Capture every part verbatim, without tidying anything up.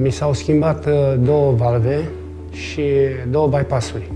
Mi s-au schimbat două valve și două bypass-uri.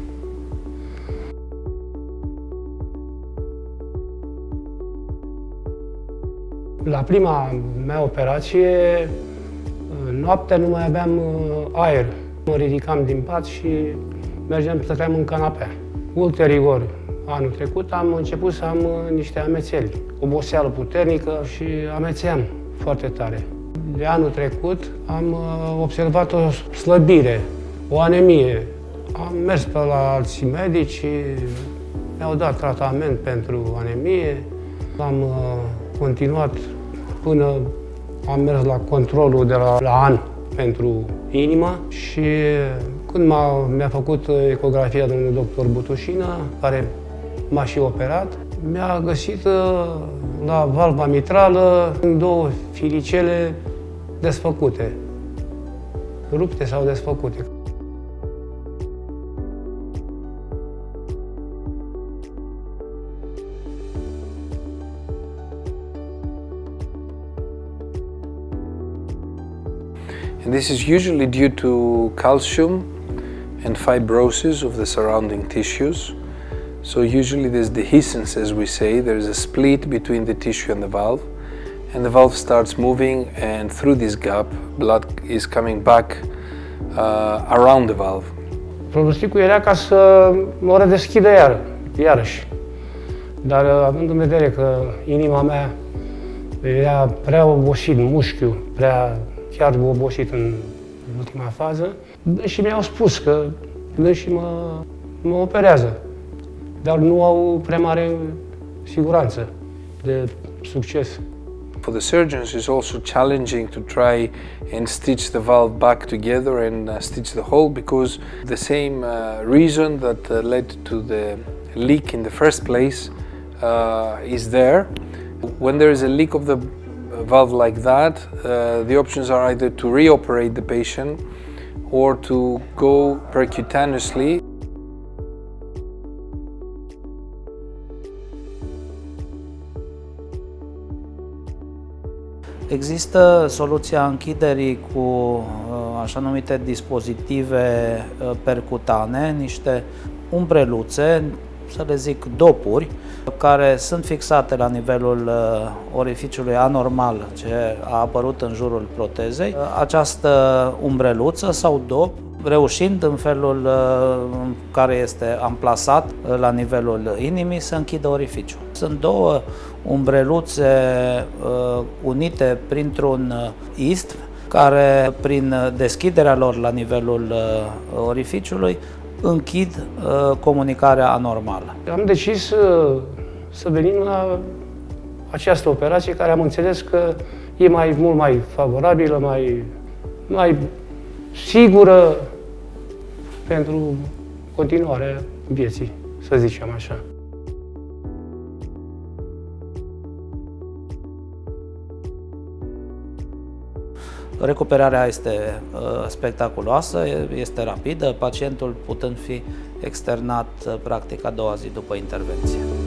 La prima mea operație, noaptea nu mai aveam aer. Mă ridicam din pat și mergeam, stăteam în canapea. Ulterior, anul trecut, am început să am niște amețeli, oboseală puternică și amețeam foarte tare. De anul trecut am observat o slăbire, o anemie. Am mers pe la alții medici, mi-au dat tratament pentru anemie. Am continuat până am mers la controlul de la, la an pentru inimă și când mi-a făcut ecografia domnul doctor Butușina, care m-a și operat, mi-a găsit la valva mitrală două filicele desfăcute, rupte sau desfăcute. And this is usually due to calcium and fibrosis of the surrounding tissues. So usually there's dehiscence, as we say. There's a split between the tissue and the valve, and the valve starts moving, and through this gap, blood is coming back uh, around the valve. Pronosticul era ca să mă redeschidă iar, iarăși. Dar având în vedere că inima mea era prea obosit, mușchiul, prea chiar obosit în ultima fază, și mi-au spus că și mă, mă operează, dar nu au prea mare siguranță de succes. For the surgeons, it's also challenging to try and stitch the valve back together and uh, stitch the hole, because the same uh, reason that uh, led to the leak in the first place uh, is there. When there is a leak of the valve like that, uh, the options are either to reoperate the patient or to go percutaneously. Există soluția închiderii cu așa numite dispozitive percutane, niște umbreluțe, să le zic dopuri, care sunt fixate la nivelul orificiului anormal ce a apărut în jurul protezei. Această umbreluță sau dop, reușind în felul în care este amplasat la nivelul inimii, să închidă orificiul. Sunt două umbreluțe uh, unite printr-un istm, care prin deschiderea lor la nivelul uh, orificiului închid uh, comunicarea anormală. Am decis uh, să venim la această operație, care am înțeles că e mai, mult mai favorabilă, mai, mai sigură pentru continuarea vieții, să zicem așa. Recuperarea este uh, spectaculoasă, este rapidă, pacientul putând fi externat uh, practic a doua zi după intervenție.